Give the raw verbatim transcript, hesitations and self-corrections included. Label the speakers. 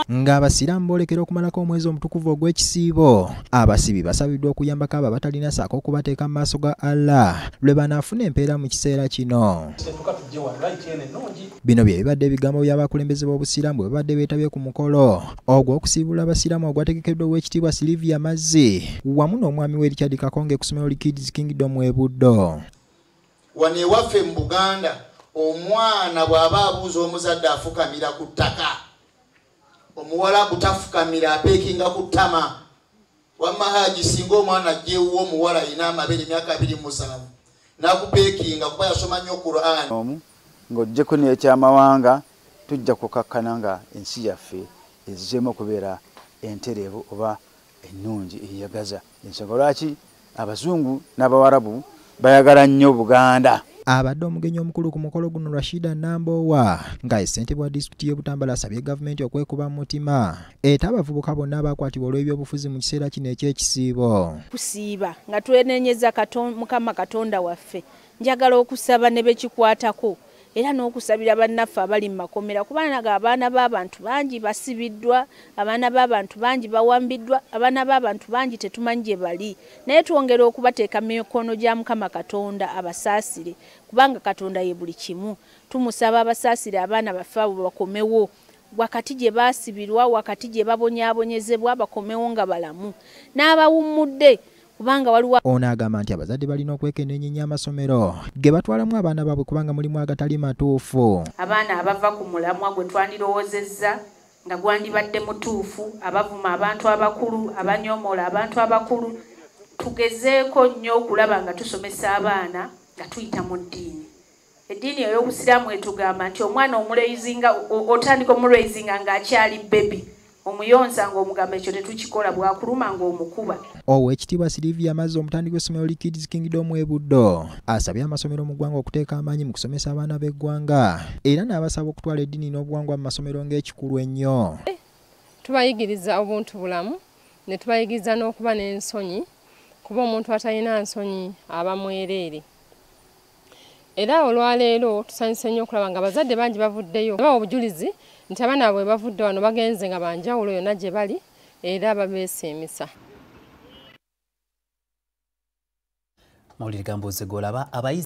Speaker 1: ng'Abasiraamu boolekera okumalako omwezi omutukuvu ogw'ekisiibo. Abasibi basabiddwa okuyambako abo abatalina ssaako okubateeka mu maaso ga Allah lwe banaafuna empeera mu kiseera kino. Bino bye bibadde ebigambo by'abakulembeze b'Obusiraamu bwe babadde beetabye ku mukolo ogw'okusiibula Abasiraamu ogwategekeddwa Oweekitiibwa Sylivia Mazzi wamu n'omwami we Richard Kakonge ku ssomero Kids Kingdom e Buddo.
Speaker 2: Wano ewaffe mu Buganda omwana bw'aba abuuza omuzadde afukamira ku ttaka, omuwala butafukamira apeekinga ku ttama. Wamma Haji singa omwana ajjeewuwo omuwala alina amabere emyaka abiri mu musanvu n'akupeekinga kuba yasoma nnyo Qur'an.
Speaker 3: Omu ng'oggyeko n'ekyamawanga tujja kukakkana nga ensi yaffe ezzeemu okubeera entereevu oba ennungi eyagaza. Ensonga lwaki Abazungu n'Abawarabu bayagala nnyo Buganda.
Speaker 1: Abadde omugenyi omukulu ku mukolo guno Rashida Nambowa nga ssentebe bwa disitulikiti y'e Butambala asabye gavumenti okwekuba mu mutima eta abavubuka bonna abakwatibwa olw'ebyobufuzi mu kiseera kino eky'ekisiibo.
Speaker 4: Kusiiba nga twenenyeza Mukama Katonda waffe, njagala okusaba ne bekikwatako era n'okusabira bannaffe abali mu makomera kubanga abaana b'abantu bangi basibiddwa, abaana b'abantu bangi bawambiddwa, abaana b'abantu bangi tetumanyi gye bali, naye twongera okubateeka mu mikono gya Mukama Katonda abasaasire kubanga Katonda ye buli kimu. Tumusaba abasaasire abaana baffe abo bakomewo wakati gye baasibirwa, wakati gye babonyaabonyezebwa bakomewo nga balamu n'abawummudde kubanga waliwo.
Speaker 1: Ono agamba nti abazadde balina okwekenneenya amasomero ge batwalamu abaana baabwe kubanga mulimu agatali matuufu.
Speaker 4: Abaana abava ku mulamwa gwe twandirowoozezza nga gwandibadde mutuufu, abavuma abantu abakulu, abanyoomola abantu abakulu, tugezeeko nnyo okulaba nga tusomesa abaana nga tuyita mu ddiini. Eddiini ey'Obusiraamu etugamba nti omwana omuleyizinga otandika omuleyizinga ng'akyali bebi, omuyonsa ng'omugamba ekyo tetukikola, bwakuluma ng'omukuba.
Speaker 1: Oweekitiibwa Sylivia Mazzi omutandisi w'essomero Kids Kingdom e Buddo asabye amasomero mu ggwanga okuteeka amaanyi mu kusomesa abaana b'eggwanga era n'abasaba okutwala eddiini n'obuwangwa mu masomero ng'ekikulu ennyo.
Speaker 5: Tubayigiriza obuntu bulamu ne tubayigiriza n'okuba n'ensonyi kuba omuntu atalina nsonyi aba mwereere. Era olwaleero tusanyuse nnyo okulaba nga abazadde bangi bavuddeyo bawa obujulizi nti abaana bwe bavudde wano bagenze nga banjawulo yonna gye bali era babeesiimisa.
Speaker 6: Mawulire Gambuuze golaba abayizi